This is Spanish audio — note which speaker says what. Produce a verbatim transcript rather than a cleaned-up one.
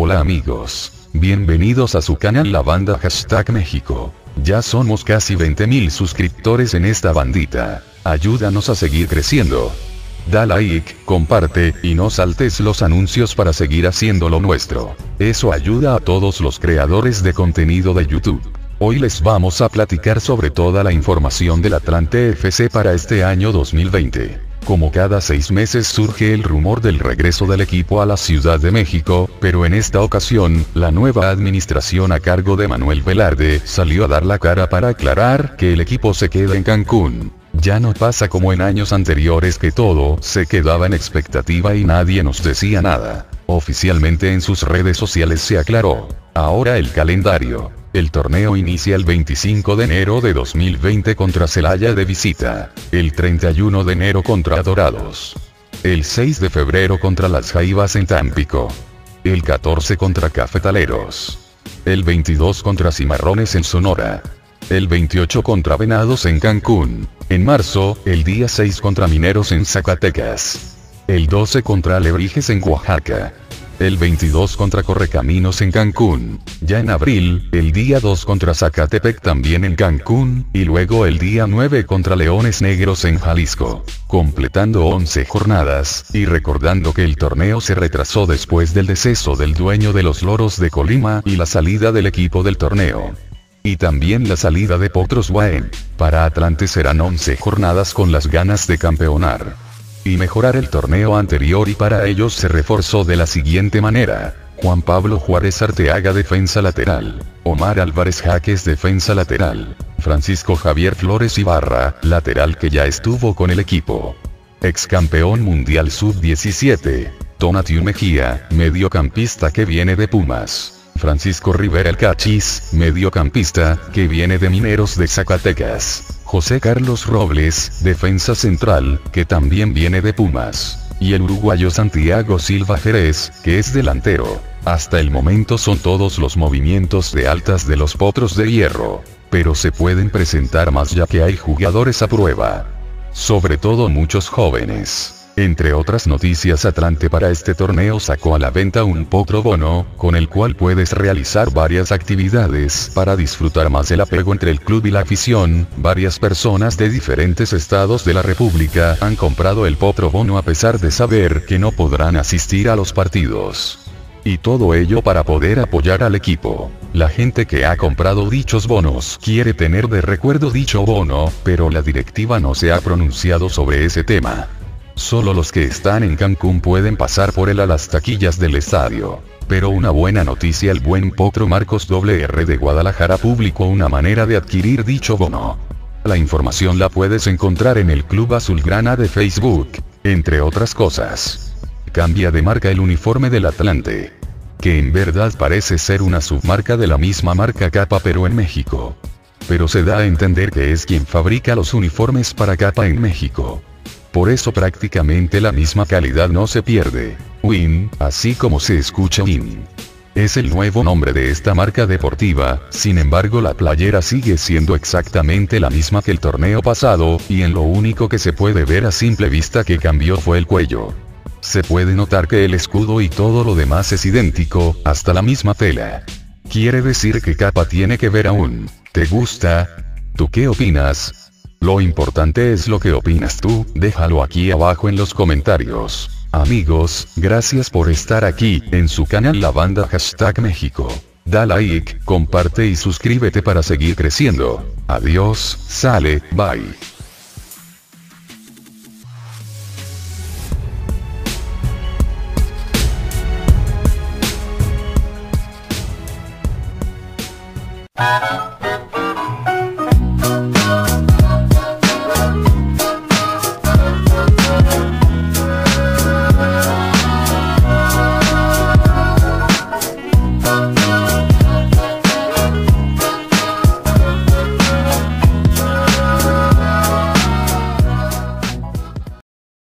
Speaker 1: Hola amigos. Bienvenidos a su canal La Banda Hashtag México. Ya somos casi veinte mil suscriptores en esta bandita. Ayúdanos a seguir creciendo. Da like, comparte, y no saltes los anuncios para seguir haciendo lo nuestro. Eso ayuda a todos los creadores de contenido de YouTube. Hoy les vamos a platicar sobre toda la información del Atlante F C para este año dos mil veinte. Como cada seis meses surge el rumor del regreso del equipo a la Ciudad de México, pero en esta ocasión, la nueva administración a cargo de Manuel Velarde salió a dar la cara para aclarar que el equipo se queda en Cancún. Ya no pasa como en años anteriores que todo se quedaba en expectativa y nadie nos decía nada. Oficialmente en sus redes sociales se aclaró. Ahora el calendario. El torneo inicia el veinticinco de enero de dos mil veinte contra Celaya de visita. El treinta y uno de enero contra Dorados. El seis de febrero contra las Jaivas en Tampico. El catorce contra Cafetaleros. El veintidós contra Cimarrones en Sonora. El veintiocho contra Venados en Cancún. En marzo, el día seis contra Mineros en Zacatecas. El doce contra Alebrijes en Oaxaca. El veintidós contra Correcaminos en Cancún. Ya en abril, el día dos contra Zacatepec también en Cancún, y luego el día nueve contra Leones Negros en Jalisco. Completando once jornadas, y recordando que el torneo se retrasó después del deceso del dueño de los Loros de Colima y la salida del equipo del torneo. Y también la salida de Potros Guaem. Para Atlante serán once jornadas con las ganas de campeonar y mejorar el torneo anterior, y para ellos se reforzó de la siguiente manera: Juan Pablo Juárez Arteaga, defensa lateral; Omar Álvarez Jaques, defensa lateral; Francisco Javier Flores Ibarra, lateral que ya estuvo con el equipo; ex campeón mundial sub diecisiete, Tonatiuh Mejía, mediocampista que viene de Pumas; Francisco Rivera el Cachis, mediocampista, que viene de Mineros de Zacatecas; José Carlos Robles, defensa central, que también viene de Pumas; y el uruguayo Santiago Silva Jerez, que es delantero. Hasta el momento son todos los movimientos de altas de los Potros de Hierro, pero se pueden presentar más ya que hay jugadores a prueba. Sobre todo muchos jóvenes. Entre otras noticias, Atlante para este torneo sacó a la venta un potro bono, con el cual puedes realizar varias actividades para disfrutar más el apego entre el club y la afición. Varias personas de diferentes estados de la república han comprado el potro bono a pesar de saber que no podrán asistir a los partidos. Y todo ello para poder apoyar al equipo. La gente que ha comprado dichos bonos quiere tener de recuerdo dicho bono, pero la directiva no se ha pronunciado sobre ese tema. Solo los que están en Cancún pueden pasar por él a las taquillas del estadio. Pero una buena noticia: el buen potro Marcos R R de Guadalajara publicó una manera de adquirir dicho bono. La información la puedes encontrar en el Club Azulgrana de Facebook, entre otras cosas. Cambia de marca el uniforme del Atlante, que en verdad parece ser una submarca de la misma marca Capa pero en México. Pero se da a entender que es quien fabrica los uniformes para Capa en México. Por eso prácticamente la misma calidad no se pierde. Win, así como se escucha Win, es el nuevo nombre de esta marca deportiva. Sin embargo, la playera sigue siendo exactamente la misma que el torneo pasado, y en lo único que se puede ver a simple vista que cambió fue el cuello. Se puede notar que el escudo y todo lo demás es idéntico, hasta la misma tela. Quiere decir que Capa tiene que ver aún. ¿Te gusta? ¿Tú qué opinas? Lo importante es lo que opinas tú, déjalo aquí abajo en los comentarios. Amigos, gracias por estar aquí, en su canal La Banda Hashtag México. Da like, comparte y suscríbete para seguir creciendo. Adiós, sale, bye.
Speaker 2: Bye.